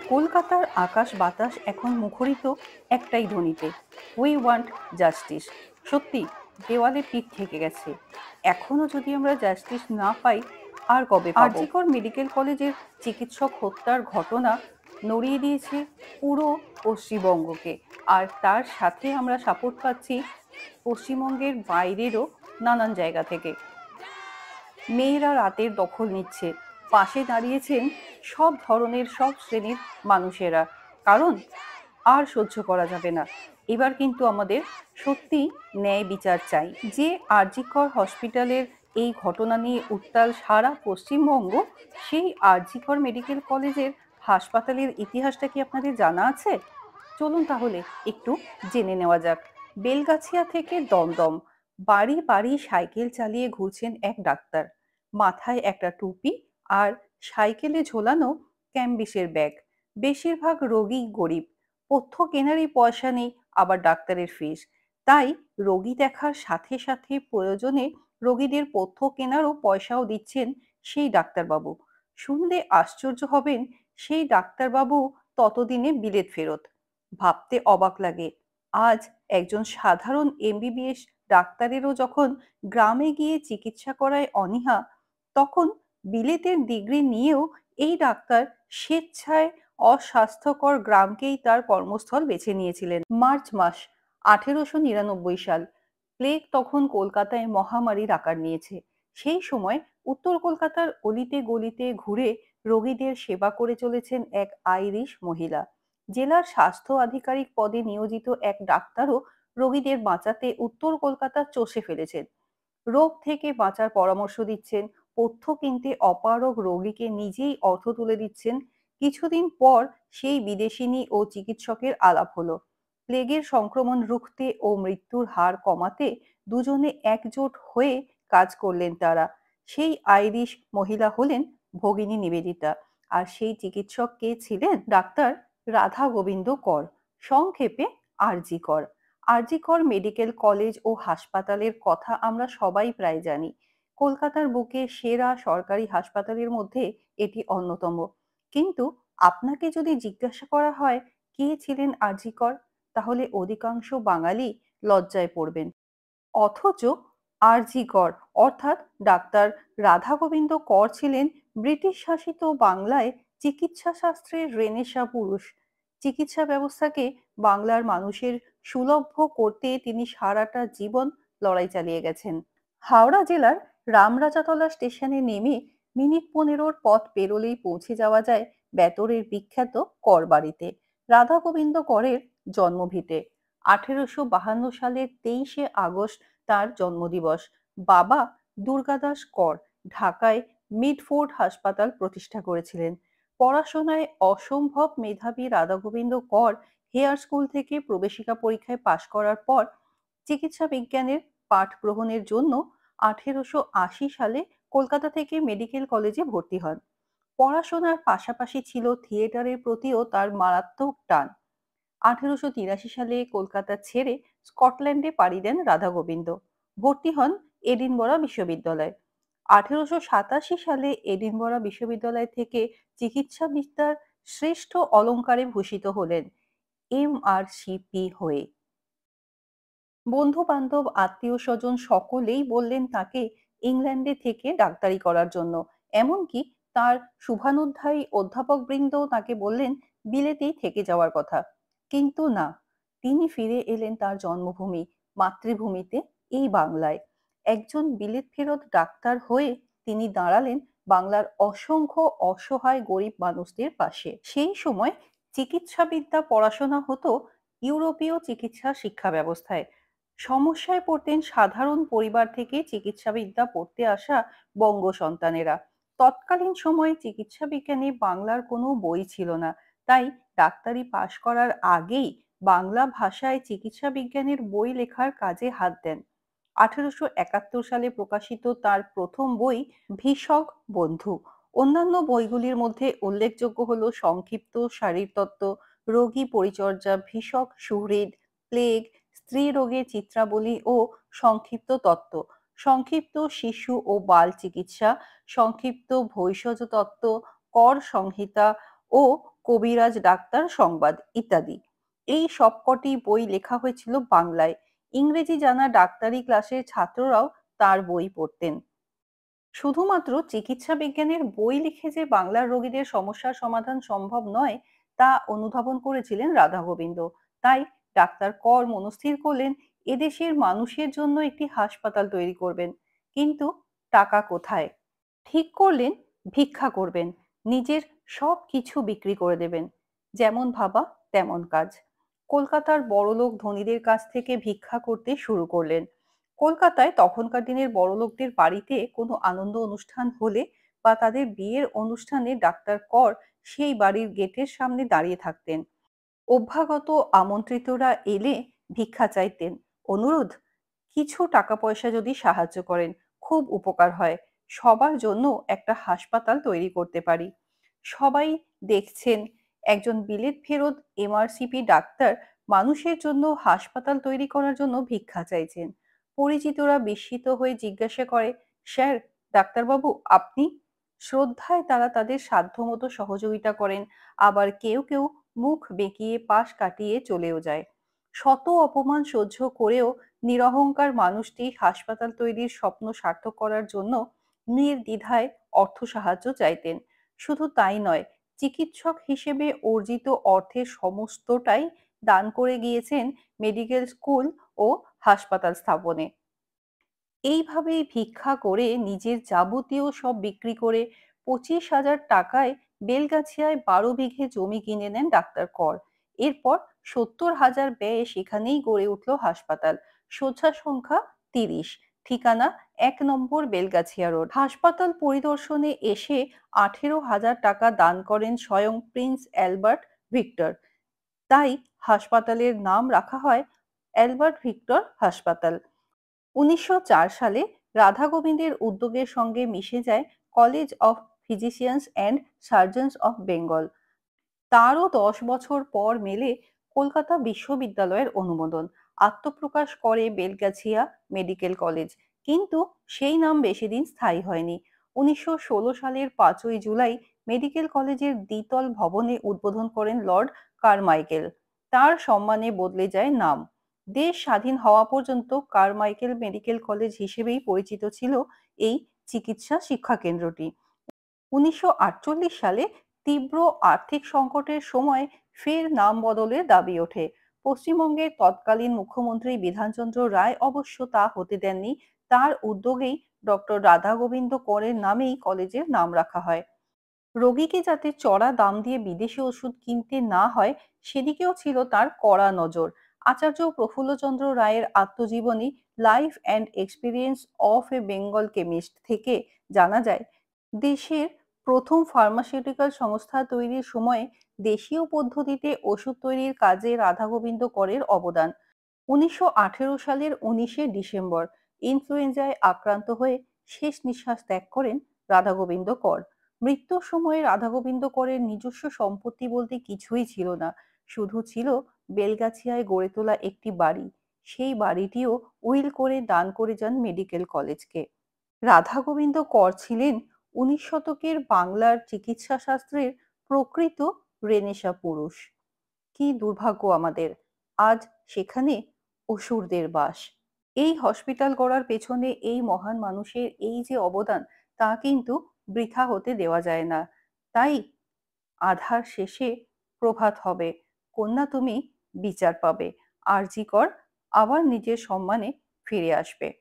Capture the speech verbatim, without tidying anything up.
কলকাতার আকাশ বাতাস এখন মুখরিত একটাই ধ্বনিতে, উই ওয়ান্ট জাস্টিস। সত্যি, দেওয়ালে পিঠ থেকে গেছে। এখনো যদি আমরা জাস্টিস না পাই, আর কবে পাবো? আর জি কর মেডিকেল কলেজের চিকিৎসক হত্যার ঘটনা নড়িয়ে দিয়েছে পুরো পশ্চিমবঙ্গকে। আর তার সাথে আমরা সাপোর্ট পাচ্ছি পশ্চিমবঙ্গের বাইরেরও নানান জায়গা থেকে। মেয়েরা রাতের দখল নিচ্ছে, পাশে দাঁড়িয়েছেন সব ধরনের সব শ্রেণীর মানুষেরা। কারণ আর সহ্য করা যাবে না। এবার কিন্তু আমাদের সত্যি ন্যায় বিচার চাই। যে আর জি কর হসপিটালের এই ঘটনা নিয়ে উত্তাল সারা পশ্চিমবঙ্গ, সেই আর জি কর মেডিকেল কলেজের হাসপাতালের ইতিহাসটা কি আপনাদের জানা আছে? চলুন তাহলে একটু জেনে নেওয়া যাক। বেলগাছিয়া থেকে দমদম বাড়ি বাড়ি সাইকেল চালিয়ে ঘুরছেন এক ডাক্তার। মাথায় একটা টুপি আর সাইকেলে ঝোলানো ক্যাম্বিসের ব্যাগ। বেশিরভাগ রোগী গরিব, পথ্য কেনারই পয়সা নেই, আবার ডাক্তারের ফিস। তাই রোগী দেখার সাথে সাথে প্রয়োজনে রোগীদের পথ্য কেনারও পয়সাও দিচ্ছেন সেই ডাক্তারবাবু। শুনলে আশ্চর্য হবেন, সেই ডাক্তারবাবু ততদিনে বিলেত ফেরত। ভাবতে অবাক লাগে, আজ একজন সাধারণ এম বি বি এস ডাক্তারেরও যখন গ্রামে গিয়ে চিকিৎসা করায় অনীহা, তখন বিলেতের ডিগ্রি নিয়েও এই ডাক্তার স্বেচ্ছায় অস্বাস্থ্যকর গ্রামকেই তার কর্মস্থল বেছে নিয়েছিলেন। মার্চ মাস আঠেরোশো নিরানব্বই সাল। প্লেগ তখন কলকাতায় মহামারীর আকার নিয়েছে। সেই সময় উত্তর কলকাতার অলিতে গলিতে ঘুরে রোগীদের সেবা করে চলেছেন এক আইরিশ মহিলা। জেলার স্বাস্থ্য আধিকারিক পদে নিয়োজিত এক ডাক্তারও রোগীদের বাঁচাতে উত্তর কলকাতা চষে ফেলেছেন। রোগ থেকে বাঁচার পরামর্শ দিচ্ছেন, পথ্য কিনতে অপারগ রোগীকে নিজেই অর্থ তুলে দিচ্ছেন। কিছুদিন পর সেই বিদেশিনী ও চিকিৎসকের আলাপ হলো। প্লেগের সংক্রমণ রুখতে ও মৃত্যুর হার কমাতে দুজনে একজোট হয়ে কাজ করলেন তারা। সেই আইরিশ মহিলা হলেন ভগিনী নিবেদিতা, আর সেই চিকিৎসক কে ছিলেন? ডাক্তার রাধা গোবিন্দ কর, সংক্ষেপে আর জি কর। আর জি কর মেডিকেল কলেজ ও হাসপাতালের কথা আমরা সবাই প্রায় জানি। কলকাতার বুকে সেরা সরকারি হাসপাতালের মধ্যে এটি অন্যতম। কিন্তু আপনাকে যদি জিজ্ঞাসা করা হয় কে ছিলেন আর জি কর, তাহলে অধিকাংশ বাঙালি লজ্জায় পড়বেন। অথচ আর জি কর অর্থাৎ ডাক্তার রাধা গোবিন্দ কর ছিলেন ব্রিটিশ শাসিত বাংলায় চিকিৎসা শাস্ত্রের রেনেসাঁ পুরুষ। চিকিৎসা ব্যবস্থাকে বাংলার মানুষের সুলভ্য করতে তিনি সারাটা জীবন লড়াই চালিয়ে গেছেন। হাওড়া জেলার রামরাজাতলা স্টেশনে নেমে মিনিট পনেরোর পথ পেরোলেই পৌঁছে যাওয়া যায় বেতরের বিখ্যাত কর বাড়িতে, রাধা গোবিন্দ করের জন্মভিটে। আঠেরোশো বাহান্ন সালের তেইশে আগস্ট তার জন্মদিবস। বাবা দুর্গাদাস কর ঢাকায় মিডফোর্ড হাসপাতাল প্রতিষ্ঠা করেছিলেন। পড়াশোনায় অসম্ভব মেধাবী রাধা গোবিন্দ কর হেয়ার স্কুল থেকে প্রবেশিকা পরীক্ষায় পাশ করার পর চিকিৎসা বিজ্ঞানের পাঠ গ্রহণের জন্য আঠেরোশো আশি সালে কলকাতা থেকে মেডিকেল কলেজে ভর্তি হন। পড়াশোনার পাশাপাশি ছিল থিয়েটারের প্রতিও তার মারাত্মক টান। আঠেরোশো তিরাশি সালে কলকাতা ছেড়ে স্কটল্যান্ডে পাড়ি দেন রাধা গোবিন্দ। ভর্তি হন এডিনবরা বিশ্ববিদ্যালয়ে। আঠেরোশো সাতাশি সালে এডিনবরা বিশ্ববিদ্যালয় থেকে চিকিৎসা বিদ্যার শ্রেষ্ঠ অলংকারে ভূষিত হলেন এম আর সি পি হয়ে। বন্ধু বান্ধব আত্মীয় স্বজন সকলেই বললেন তাকে ইংল্যান্ডে থেকে ডাক্তারি করার জন্য। এমনকি তার শুভানুধ্যায়ী অধ্যাপক বৃন্দও তাকে বললেন বিলেতেই থেকে যাওয়ার কথা। কিন্তু না, তিনি ফিরে এলেন তার জন্মভূমি, মাতৃভূমিতে, এই বাংলায়। একজন বিলেত ফেরত ডাক্তার হয়ে তিনি দাঁড়ালেন বাংলার অসংখ্য অসহায় গরিব মানুষদের পাশে। সেই সময় চিকিৎসাবিদ্যা পড়াশোনা হতো ইউরোপীয় চিকিৎসা শিক্ষা ব্যবস্থায়। সমস্যায় পড়তেন সাধারণ পরিবার থেকে চিকিৎসাবিদ্যা পড়তে আসা বঙ্গ সন্তানেরা। তৎকালীন সময়ে চিকিৎসা বিজ্ঞানে বাংলার কোনো বই ছিল না, তাই ডাক্তারি পাশ করার আগেই বাংলা ভাষায় চিকিৎসা বিজ্ঞানের বই লেখার কাজে হাত দেন। আঠেরোশো একাত্তর সালে প্রকাশিত তার প্রথম বই ভিষক বন্ধু। অন্যান্য বইগুলির মধ্যে উল্লেখযোগ্য হল সংক্ষিপ্ত শারীরতত্ত্ব, রোগী পরিচর্যা, ভিষক সুহৃদ, প্লেগ, স্ত্রী রোগের চিত্রাবলী ও সংক্ষিপ্ত তত্ত্ব, সংক্ষিপ্ত শিশু ও বাল চিকিৎসা, সংক্ষিপ্ত ভৈষজ তত্ত্ব, কর সংহিতা ও কবিরাজ ডাক্তার সংবাদ ইত্যাদি। এই সবকটি বই লেখা হয়েছিল বাংলায়। ইংরেজি জানা ডাক্তারি ক্লাসের ছাত্ররাও তার বই পড়তেন। শুধুমাত্র চিকিৎসা বিজ্ঞানের বই লিখে যে বাংলার রোগীদের সমস্যার সমাধান সম্ভব নয় তা অনুধাবন করেছিলেন রাধা গোবিন্দ। তাই ডাক্তার কর মনস্থির করলেন এদেশের মানুষের জন্য একটি হাসপাতাল তৈরি করবেন। কিন্তু টাকা কোথায়? ঠিক করলেন ভিক্ষা করবেন, নিজের সব কিছু বিক্রি করে দেবেন। যেমন ভাবা তেমন কাজ। কলকাতার বড়লোক ধনীদের কাছ থেকে ভিক্ষা করতে শুরু করলেন। কলকাতায় তখনকার দিনের বড়লোকদের বাড়িতে কোনো আনন্দ অনুষ্ঠান হলে বা তাদের বিয়ের অনুষ্ঠানে ডাক্তার কর সেই বাড়ির গেটের সামনে দাঁড়িয়ে থাকতেন। অভ্যাগত আমন্ত্রিতরা এলে ভিক্ষা চাইতেন, অনুরোধ কিছু টাকা পয়সা যদি সাহায্য করেন খুব উপকার হয়, সবার জন্য একটা হাসপাতাল তৈরি করতে পারি। সবাই দেখছেন একজন বিলেত ফেরত এমআরসিপি ডাক্তার মানুষের জন্য হাসপাতাল তৈরি করার জন্য ভিক্ষা চাইছেন। পরিচিতরা বিস্মিত হয়ে জিজ্ঞাসা করে, স্যার, ডাক্তারবাবু আপনি? শ্রদ্ধায় তারা তাদের সাধ্যমতো সহযোগিতা করেন, আবার কেউ কেউ মুখ বেঁকিয়ে পাশ কাটিয়ে চলেও যায়। শত অপমান সহ্য করেও নিরহংকার মানুষটি হাসপাতাল তৈরির স্বপ্ন সার্থক করার জন্য নির্দ্বিধায় অর্থ সাহায্য চাইতেন। শুধু তাই নয়, চিকিৎসক হিসেবে অর্জিত অর্থের সমস্তটাই দান করে গিয়েছেন মেডিকেল স্কুল ও হাসপাতাল স্থাপনে। এইভাবেই ভিক্ষা করে নিজের যাবতীয় সব বিক্রি করে পঁচিশ হাজার টাকায় বেলগাছিয়ায় বারো বিঘে জমি কিনে নেন ডাক্তার কর। এরপর সত্তর হাজার ব্যয়ে সেখানেই গড়ে উঠল হাসপাতাল। শয্যা সংখ্যা তিরিশ, ঠিকানা এক নম্বর বেলগাছিয়া রোড। হাসপাতাল পরিদর্শনে এসে আঠেরো হাজার টাকা দান করেন স্বয়ং প্রিন্স অ্যালবার্ট ভিক্টর। তাই হাসপাতালের নাম রাখা হয় অ্যালবার্ট ভিক্টর হাসপাতাল। উনিশশো চার সালে রাধা গোবিন্দের উদ্যোগের সঙ্গে মিশে যায় college of physicians and surgeons of Bengal. তারও দশ বছর পর মেলে কলকাতা বিশ্ববিদ্যালয়ের অনুমোদন। আত্মপ্রকাশ করে বেলগাছিয়া মেডিকেল কলেজ, কিন্তু সেই নাম বেশি দিন স্থায়ী হয়নি। উনিশশো ষোলো সালের পাঁচই জুলাই মেডিকেল কলেজের দ্বিতল ভবনে উদ্বোধন করেন লর্ড কারমাইকেল। তার সম্মানে বদলে যায় নাম। দেশ স্বাধীন হওয়া পর্যন্ত কারমাইকেল মেডিকেল কলেজ হিসেবেই পরিচিত ছিল এই চিকিৎসা শিক্ষা কেন্দ্রটি। উনিশশো আটচল্লিশ সালে তীব্র আর্থিক সংকটের সময় ফের নাম বদলের দাবি ওঠে। পশ্চিমবঙ্গের তৎকালীন মুখ্যমন্ত্রী বিধানচন্দ্র রায় অবশ্য তা হতে দেননি। তার উদ্যোগেই ডক্টর রাধা গোবিন্দ করের নামেই কলেজের নাম রাখা হয়। রোগীকে যাতে চড়া দাম দিয়ে বিদেশি ওষুধ কিনতে না হয় সেদিকেও ছিল তার কড়া নজর। আচার্য প্রফুল্লচন্দ্র রায়ের আত্মজীবনী life and experience of a Bengal chemist থেকে জানা যায়, দেশের প্রথম ফার্মাসিউটিক্যাল সংস্থা তৈরির সময়ে দেশীয় পদ্ধতিতে ওষুধ তৈরির কাজে রাধা গোবিন্দ করের অবদান। উনিশশো আঠেরো সালের উনিশে ডিসেম্বর ইনফ্লুয়েঞ্জায় আক্রান্ত হয়ে শেষ নিঃশ্বাস ত্যাগ করেন রাধা গোবিন্দ কর। মৃত্যুর সময় রাধা গোবিন্দ করের নিজস্ব সম্পত্তি বলতে কিছুই ছিল না, শুধু ছিল বেলগাছিয়ায় গড়ে তোলা একটি বাড়ি। সেই বাড়িটিও উইল করে দান করে যান মেডিকেল কলেজকে। রাধা গোবিন্দ কর ছিলেন উনিশ শতকের বাংলার চিকিৎসা শাস্ত্রের প্রকৃত রেনেসাঁ পুরুষ। কি দুর্ভাগ্য আমাদের, আজ সেখানে অসুরদের বাস। এই হসপিটাল গড়ার পেছনে এই মহান মানুষের এই যে অবদান তা কিন্তু বৃথা হতে দেওয়া যায় না। তাই আধার শেষে প্রভাত হবে, কন্যা তুমি বিচার পাবে, আরজি কর আবার নিজের সম্মানে ফিরে আসবে।